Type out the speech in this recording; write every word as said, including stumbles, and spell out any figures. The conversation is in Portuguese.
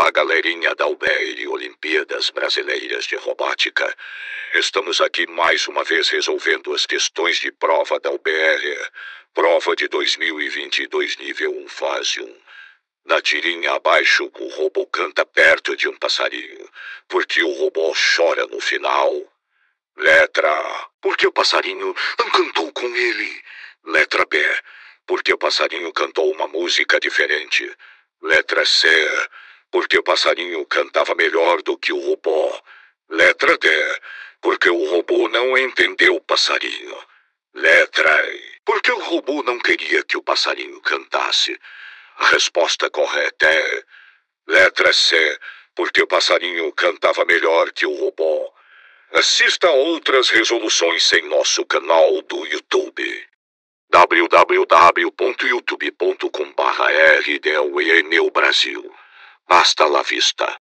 Olá, galerinha da U B R e Olimpíadas Brasileiras de Robótica. Estamos aqui mais uma vez resolvendo as questões de prova da U B R. Prova de dois mil e vinte e dois, nível um, fase um. Na tirinha abaixo, o robô canta perto de um passarinho, porque o robô chora no final. Letra A, porque o passarinho não cantou com ele. Letra B, porque o passarinho cantou uma música diferente. Letra C, porque o passarinho cantava melhor do que o robô. Letra D, porque o robô não entendeu o passarinho. Letra E, porque o robô não queria que o passarinho cantasse. A resposta correta é letra C, porque o passarinho cantava melhor que o robô. Assista a outras resoluções em nosso canal do YouTube. w w w ponto youtube ponto com barra r d u e Brasil. Hasta la vista.